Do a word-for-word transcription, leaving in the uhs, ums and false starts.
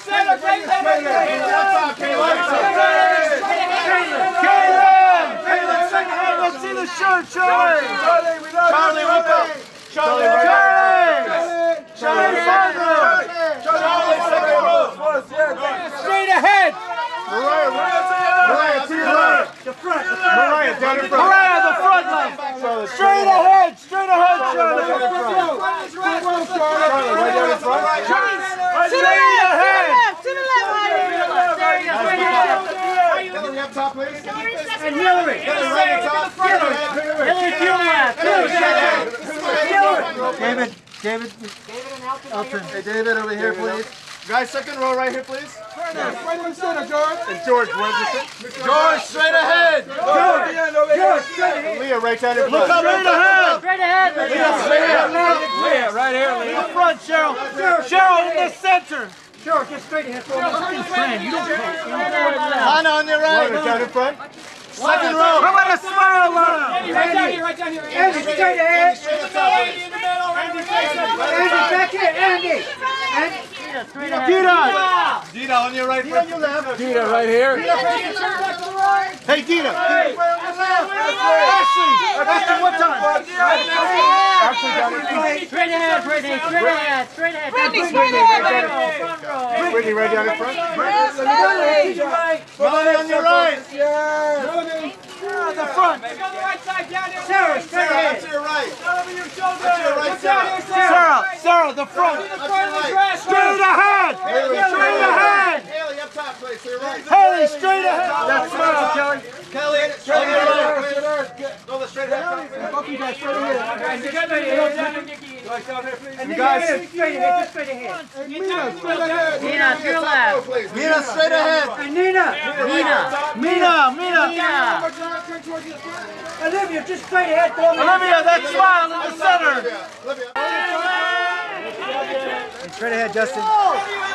center, great center. Caleb, second hand, let's see the shirt, Charlie. Charlie, we love Charlie, you. Charlie, Charlie, Charlie, Charlie, Charlie, Charlie, second row. Straight ahead. Mariah, Mariah, to your right. The front. Mariah, down in front. Mariah, the front left. Straight ahead, straight ahead, Charlie. Charlie, right down in front. Straight ahead. To the left. Hillary up top, please. And Hillary. Hillary right up top. Hillary to your left. David, David, Elton. Hey, David, over here, please. Guys, second row right here, please. Right in the center, George. And George, where's the George, straight ahead. George, George, straight ahead. Leah, right down in front. Look up, straight ahead. Straight ahead. Leah, straight ahead. Leah, right here, Leah. In the front, Cheryl. Cheryl, in the center. George, just straight ahead. You don't Lana on your right. Down in front. Second row. How about a smile, Lana? Andy, right down here, right down here. Andy, straight ahead. Andy in the middle, Andy, Andy, back here. Andy. Andy. Dita, Dita. Dita on your right. Dita on your left. Dita right here. Hey, Dita. Hey. Ashley. Ashley, what time? Ashley down in front. Straight ahead, Brittany. Straight ahead. Straight ahead. Brittany, straight ahead. Brittany right down in front. Brittany. Melanie on your right. Melanie. The front. Go to the right side, down here. Sarah, straight ahead. That's your right. Over your shoulder. That's your right, Look down Sarah. here, Sarah. Sarah, Sarah, the front. See the front of the dress. Straight ahead. Straight ahead. Haley, up top, please. To your right. Haley, straight ahead. That's smile, Kelly. Kelly, straight ahead. Go the straight ahead. Both you guys straight ahead. Guys, you got to get down here, Nikki. You guys. Straight ahead. Just straight ahead. Mina, straight ahead. Nina, to your left. Mina, straight ahead. And Nina. Nina. Mina, Mina. Nina. Olivia, just straight ahead. Olivia, that smile in the center. Olivia. Straight ahead, Justin.